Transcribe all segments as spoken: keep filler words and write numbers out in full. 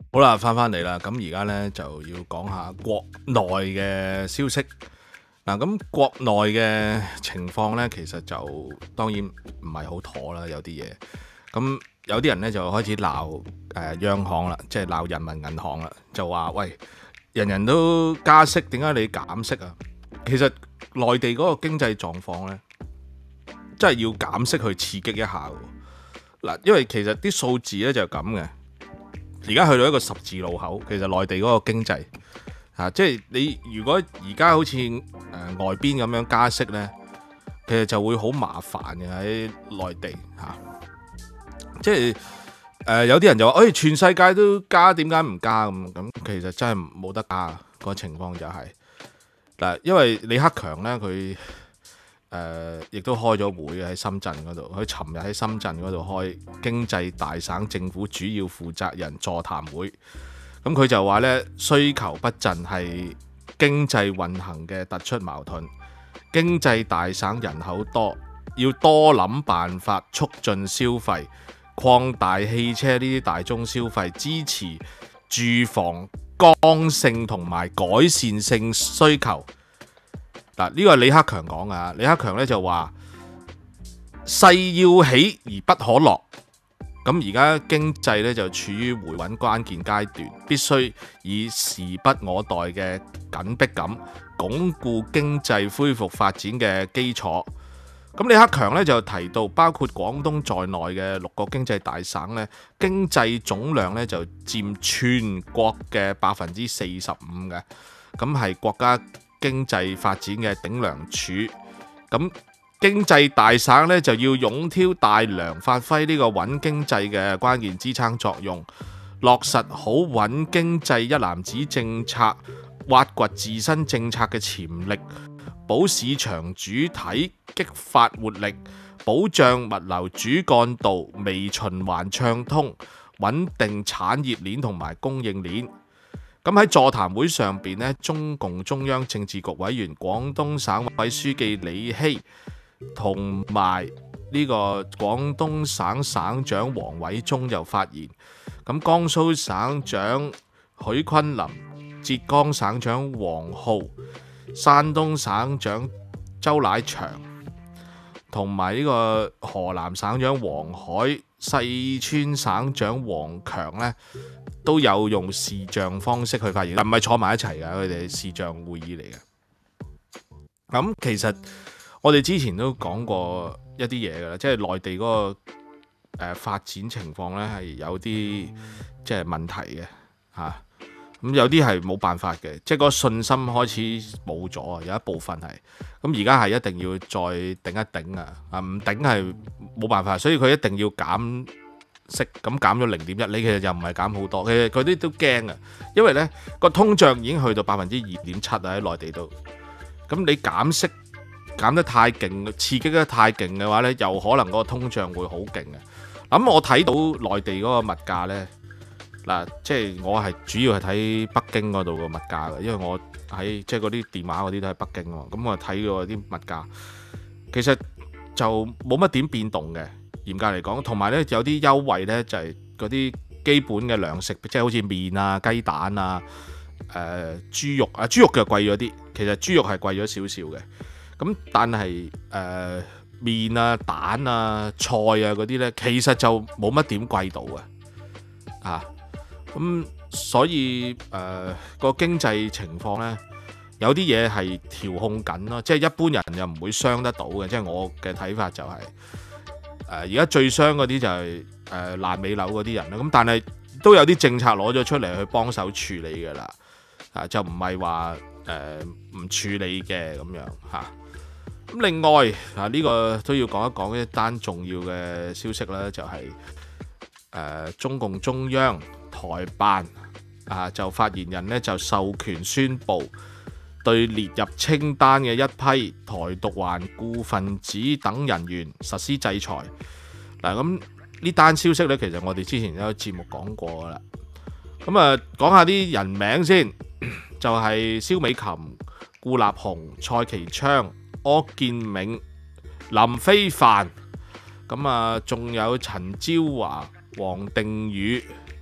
好啦，翻返嚟啦，咁而家呢，就要講下國內嘅消息。嗱，咁國內嘅情況呢，其實就當然唔係好妥啦，有啲嘢。咁有啲人呢，就開始鬧誒央行啦，即係鬧人民銀行啦，就話喂，人人都加息，點解你減息啊？其實內地嗰個經濟狀況呢，真係要減息去刺激一下喎。嗱，因為其實啲數字呢，就咁嘅。而家去到一個十字路口，其實內地嗰個經濟啊，即係你如果而家好似誒、呃、外邊咁樣加息呢，其實就會好麻煩嘅喺內地嚇、啊。即係誒、呃、有啲人就話，誒、哎、全世界都加，點解唔加咁？咁其實真係冇得加，個情況就係、是、嗱，因為李克強呢，佢。誒、呃，亦都開咗會喺深圳嗰度。佢尋日喺深圳嗰度開經濟大省政府主要負責人座談會。咁佢就話呢，需求不振係經濟運行嘅突出矛盾。經濟大省人口多，要多諗辦法促進消費，擴大汽車呢啲大宗消費，支持住房剛性同埋改善性需求。嗱，呢個係李克強講噶，李克強咧就話勢要起而不可落，咁而家經濟咧就處於回穩關鍵階段，必須以時不我待嘅緊迫感鞏固經濟恢復發展嘅基礎。咁李克強咧就提到，包括廣東在內嘅六個經濟大省咧，經濟總量咧就佔全國嘅百分之四十五嘅，咁係國家經濟發展嘅頂梁柱。咁經濟大省咧就要勇挑大梁，發揮呢個穩經濟嘅關鍵支撐作用，落實好穩經濟一攬子政策，挖掘自身政策嘅潛力，保市場主體，激發活力，保障物流主幹道微循環暢通，穩定產業鏈同埋供應鏈。咁喺座談會上邊呢，中共中央政治局委員、廣東省委書記李希同埋呢個廣東省省長王偉中就發言。咁江蘇省長許昆林、浙江省長王浩、山東省長周乃祥同埋呢個河南省長黃海、四川省長王強呢，都有用視像方式去發言，唔係坐埋一齊㗎，佢哋視像會議嚟嘅。咁其實我哋之前都講過一啲嘢㗎啦，即係內地嗰個誒發展情況呢係有啲即係問題嘅嚇。咁有啲係冇辦法嘅，即係個信心開始冇咗啊！有一部分係咁，而家係一定要再頂一頂啊！啊，唔頂係冇辦法，所以佢一定要減息，咁減咗零點一，你其實又唔係減好多，其實佢啲都驚啊，因為呢個通脹已經去到百分之二點七啊喺內地度，咁你減息減得太勁，刺激得太勁嘅話呢，又可能嗰個通脹會好勁嘅。咁我睇到內地嗰個物價呢。嗱，即係我係主要係睇北京嗰度個物價嘅，因為我喺即係嗰啲電話嗰啲都係北京喎，咁我睇過啲物價，其實就冇乜點變動嘅，嚴格嚟講，同埋咧有啲優惠咧就係嗰啲基本嘅糧食，即係好似麵啊、雞蛋啊、誒、呃、豬肉啊，豬肉就貴咗啲，其實豬肉係貴咗少少嘅，咁但係誒、呃、麵啊、蛋啊、菜啊嗰啲咧，其實就冇乜點貴到嘅，啊。咁、嗯、所以誒個、呃、經濟情況呢，有啲嘢係調控緊咯，即係一般人又唔會傷得到嘅，即係我嘅睇法就係誒而家最傷嗰啲就係誒爛尾樓嗰啲人啦。咁但係都有啲政策攞咗出嚟去幫手處理㗎啦，啊就唔係話誒唔處理嘅咁樣嚇。咁、啊、另外啊呢、呢個都要講一講一單重要嘅消息啦，就係、係、誒、呃、中共中央台辦啊，就發言人呢就授權宣布對列入清單嘅一批台獨頑固分子等人員實施制裁。嗱，咁呢單消息呢，其實我哋之前有節目講過噶啦。咁啊，講下啲人名先，就係蕭美琴、顧立雄、蔡其昌、柯建銘、林飛帆，咁啊，仲有陳椒華、黃定宇。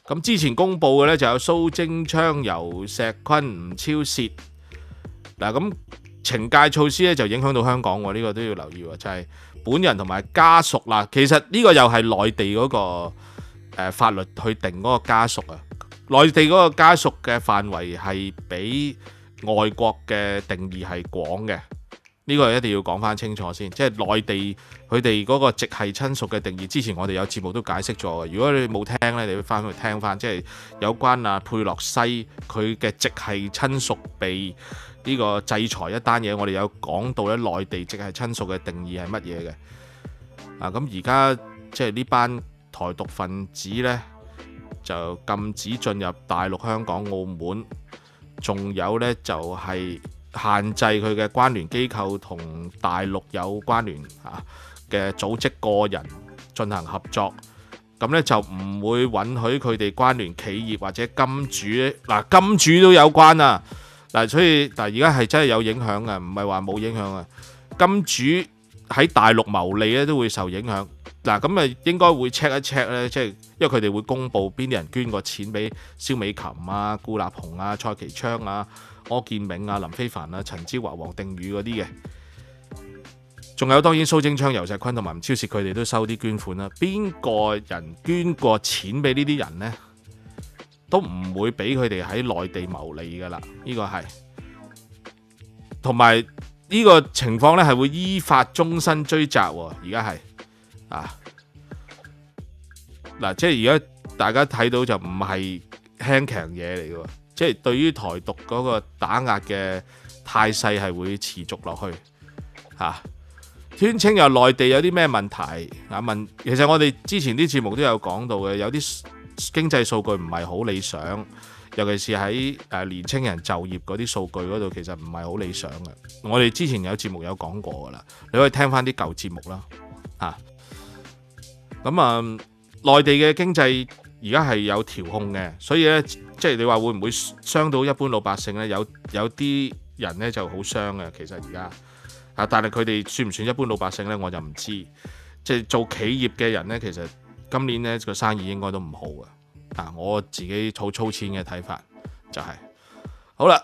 咁之前公布嘅呢，就有蘇貞昌、游錫堃、吳釗燮。嗱，咁懲戒措施咧就影響到香港喎，呢、這個都要留意喎，就係、是、本人同埋家屬啦。其實呢個又係內地嗰、那個、呃、法律去定嗰個家屬啊。內地嗰個家屬嘅範圍係比外國嘅定義係廣嘅，呢、這個一定要講翻清楚先。即係內地佢哋嗰個直系親屬嘅定義，之前我哋有節目都解釋咗嘅。如果你冇聽咧，你要翻去聽翻，即係有關啊佩洛西佢嘅直系親屬被呢個制裁一單嘢，我哋有講到咧內地直系親屬嘅定義係乜嘢嘅。啊，咁而家即係呢班台獨分子呢，就禁止進入大陸、香港、澳門，仲有呢，就係、是、限制佢嘅關聯機構同大陸有關聯啊嘅組織個人進行合作，咁呢，就唔會允許佢哋關聯企業或者金主嗱、啊、金主都有關啊嗱，所以但係而家係真係有影響嘅，唔係話冇影響啊。金主喺大陸牟利咧都會受影響嗱，咁啊應該會 check 一 check 咧，即係因為佢哋會公布邊啲人捐過錢俾蕭美琴啊、顧立雄啊、蔡其昌啊、柯建銘啊、林飛帆啊、陳椒華、黃定宇嗰啲嘅。仲有當然蘇貞昌、游錫堃同埋吳釗燮佢哋都收啲捐款啦。邊個人捐過錢俾呢啲人呢？都唔會俾佢哋喺內地牟利噶啦，呢個係。同埋呢個情況呢係會依法終身追責喎。而家係啊，嗱，即係而家大家睇到就唔係輕強嘢嚟嘅喎，即係對於台獨嗰個打壓嘅態勢係會持續落去嚇。宣稱又內地有啲咩問題啊？問其實我哋之前啲節目都有講到嘅，有啲經濟數據唔係好理想，尤其是喺誒年青人就業嗰啲數據嗰度，其實唔係好理想嘅。我哋之前有節目有講過噶啦，你可以聽翻啲舊節目啦嚇。咁啊，內地嘅經濟而家係有調控嘅，所以咧，即係你話會唔會傷到一般老百姓咧？有有啲人咧就好傷嘅，其實而家啊，但係佢哋算唔算一般老百姓咧？我就唔知。即係做企業嘅人咧，其實今年咧個生意應該都唔好嘅。啊，我自己好粗淺嘅睇法就係、是、好啦。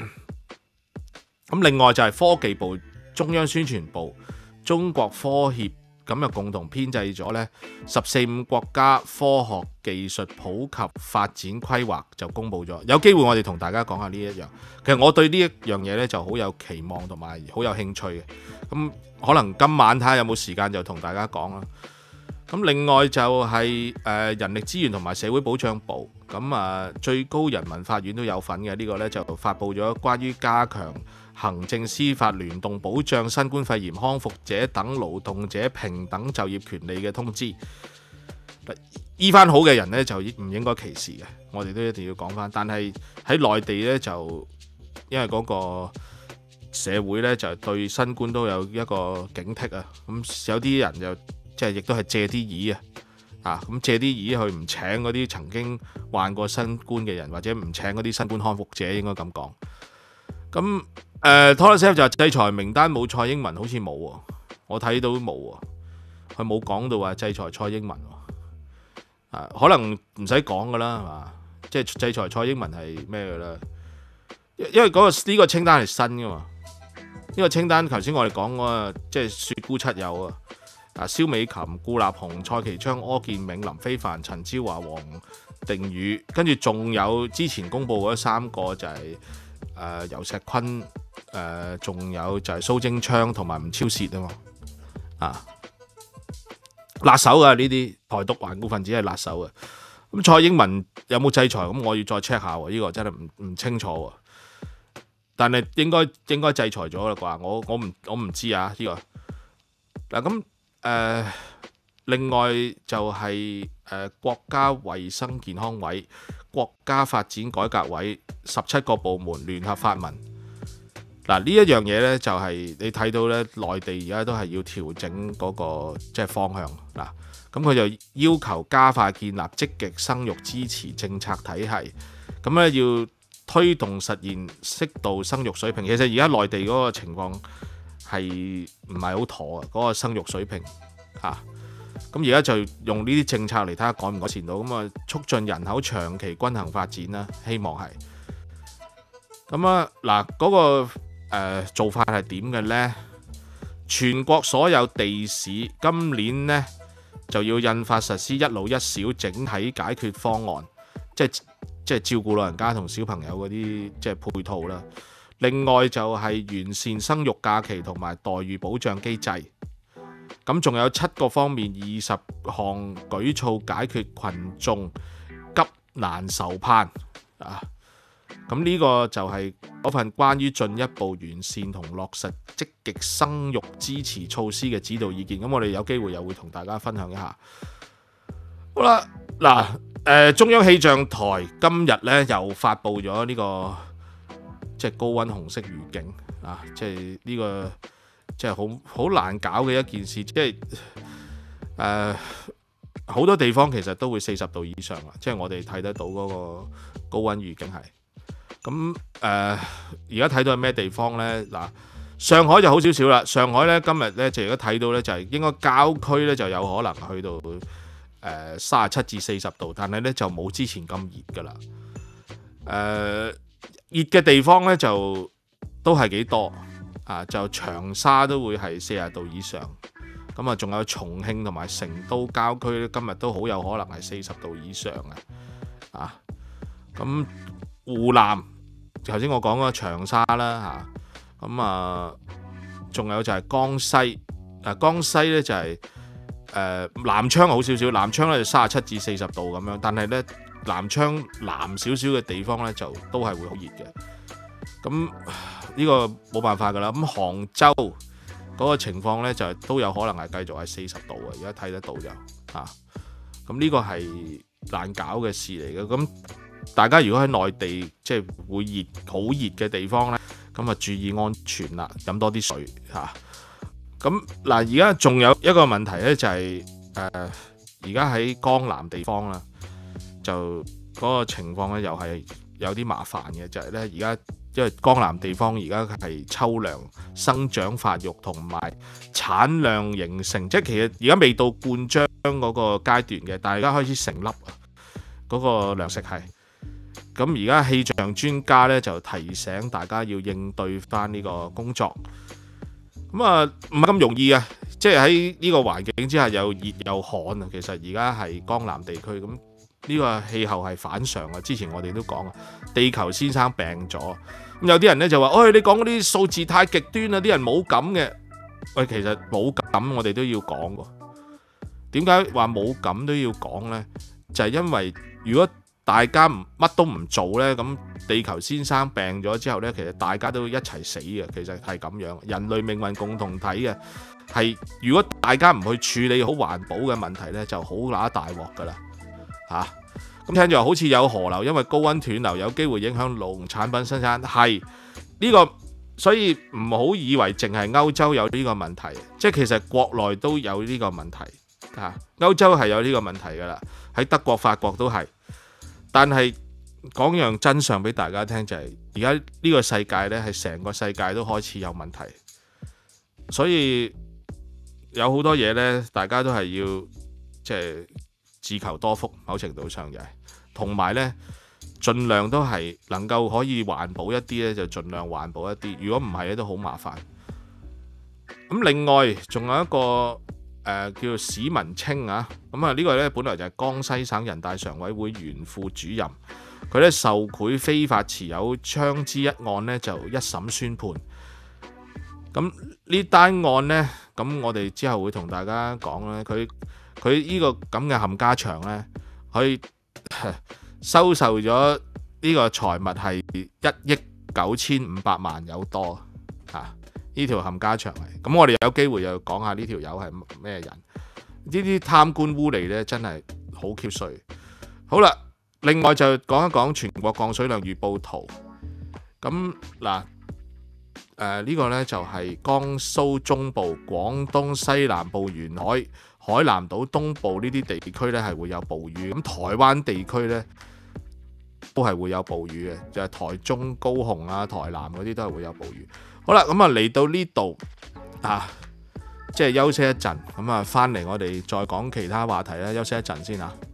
咁另外就係科技部、中央宣傳部、中國科協咁就共同編製咗咧十四五國家科學技術普及發展規劃，就公布咗。有機會我哋同大家講下呢一樣。其實我對呢一樣嘢咧就好有期望同埋好有興趣嘅。咁可能今晚睇下有冇時間就同大家講啦。咁另外就係誒人力資源同埋社會保障部，咁啊最高人民法院都有份嘅。呢個呢，就發布咗關於加強行政司法聯動保障新冠肺炎康復者等勞動者平等就業權利嘅通知。醫翻好嘅人呢，就唔應該歧視嘅，我哋都一定要講翻。但係喺內地呢，就因為嗰個社會呢，就對新冠都有一個警惕啊，咁有啲人就即係亦都係借啲意啊，啊咁借啲意去唔請嗰啲曾經患過新冠嘅人，或者唔請嗰啲新冠康復者，應該咁講。咁誒 Tolersafe 就制裁名單冇蔡英文，好似冇喎，我睇到冇喎，佢冇講到話制裁蔡英文喎，啊可能唔使講噶啦，係嘛？即係制裁蔡英文係咩噶啦？因為嗰、嗰個呢、呢個清單係新噶嘛，呢、呢個清單頭先我哋講嗰個即係雪姑七友啊。啊，蕭美琴、顧立雄、蔡其昌、柯建銘、林飛帆、陳椒華、黃定宇，跟住仲有之前公布嗰三個就係、是、誒、呃、游錫堃，誒仲有就係蘇貞昌同埋吳釗燮啊嘛，啊辣手啊，呢啲台獨頑固分子係辣手啊。咁蔡英文有冇制裁？咁我要再 check 下喎，呢、這個真係唔唔清楚喎。但係應該應該制裁咗啦啩？我我唔我唔知啊呢、這個嗱咁。誒、呃，另外就係、是、誒、呃、國家衛生健康委、國家發展改革委十七個部門聯合發文。嗱、啊、呢一樣嘢咧，就係、是、你睇到咧，內地而家都係要調整嗰、那個即係、就是、方向嗱。咁、啊、佢就要求加快建立積極生育支持政策體系，咁咧要推動實現適度生育水平。其實而家內地嗰個情況係唔係好妥啊？嗰個生育水平嚇， 咁而家就用呢啲政策嚟睇下改唔改善到，咁啊促進人口長期均衡發展啦，希望係。咁啊嗱，嗰個誒做法係點嘅呢？全國所有地市今年呢就要印發實施一老一小整體解決方案，即係即係照顧老人家同小朋友嗰啲即係配套啦。另外就係完善生育假期同埋待遇保障機制。咁仲有七個方面，二十項舉措解決群眾急難愁盼啊！咁呢個就係嗰份關於進一步完善同落實積極生育支持措施嘅指導意見。咁我哋有機會又會同大家分享一下。好啦，嗱，誒中央氣象台今日咧又發布咗呢個即係高溫紅色預警啊！即係呢個。即係好好難搞嘅一件事，即係誒好多地方其實都會四十度以上啦，即係我哋睇得到嗰個高溫預警係。咁誒而家睇到係咩地方呢？嗱，上海就好少少啦。上海呢，今日呢，就而家睇到呢，就係應該郊區呢就有可能去到誒三十七至四十度，但係呢就冇之前咁熱噶啦。誒熱嘅地方呢，就都係幾多。啊，就長沙都會係四十度以上，咁啊，仲有重慶同埋成都郊區咧，今日都好有可能係四十度以上嘅，啊，咁湖南頭先我講嗰長沙啦，嚇，咁啊，仲有就係江西，啊江西咧就係、是、誒、呃、南昌好少少，南昌咧就三十七至四十度咁樣，但係咧南昌南少少嘅地方咧就都係會好熱嘅，咁。呢個冇辦法㗎啦，咁杭州嗰個情況呢，就都有可能係繼續係四十度啊！而家睇得到就嚇，咁呢個係難搞嘅事嚟嘅。咁大家如果喺內地即係會熱好熱嘅地方呢，咁啊注意安全啦，飲多啲水嚇。咁嗱，而家仲有一個問題呢，就係誒而家喺江南地方啦，就嗰個情況呢，又係有啲麻煩嘅，就係呢而家。因為江南地方而家係秋糧生長發育同埋產量形成，即係其實而家未到灌漿嗰個階段嘅，但係而家開始成粒啊！嗰個糧食係咁，而家氣象專家咧就提醒大家要應對翻呢個工作。咁啊，唔係咁容易啊！即係喺呢個環境之下又熱又旱啊！其實而家係江南地區咁。呢個氣候係反常啊！之前我哋都講啊，地球先生病咗。咁有啲人咧就話，哎，你講嗰啲數字太極端啦，啲人冇感嘅。喂，其實冇感我哋都要講喎。點解話冇感都要講呢？就係因為如果大家唔乜都唔做呢，咁地球先生病咗之後呢，其實大家都一齊死嘅。其實係咁樣，人類命運共同體嘅係。如果大家唔去處理好環保嘅問題呢，就好揦大鑊噶啦。嚇，咁聽住話好似有河流，因為高溫斷流有機會影響農產品生產，係呢個，所以唔好以為淨係歐洲有呢個問題，即係其實國內都有呢個問題嚇。歐洲係有呢個問題㗎啦，喺德國、法國都係。但係講樣真相俾大家聽，就係而家呢個世界呢，係成個世界都開始有問題，所以有好多嘢呢，大家都係要即係。自求多福，某程度上就係，同埋呢，盡量都係能夠可以環保一啲呢，就盡量環保一啲。如果唔係咧，都好麻煩。咁另外仲有一個誒、呃、叫做史文清啊，咁啊呢個呢，本來就係江西省人大常委會原副主任，佢呢受賄非法持有槍支一案呢，就一審宣判。咁呢單案呢，咁我哋之後會同大家講咧，佢。佢呢個咁嘅冚家祥呢，佢收受咗呢個財物係一億九千五百萬有多啊！呢條冚家祥嚟，咁我哋有機會又講下呢條友係咩人？呢啲貪官污吏呢，真係好 Q 衰。好啦，另外就講一講全國降水量預報圖。咁嗱，誒呢個呢，就係江蘇中部、廣東西南部沿海。海南島東部呢啲地區呢係會有暴雨，咁台灣地區呢都係會有暴雨嘅，就係台中、高雄啊、台南嗰啲都係會有暴雨。好啦，咁啊嚟到呢度啊， 即係休息一陣，咁啊翻嚟我哋再講其他話題啦。休息一陣先啊。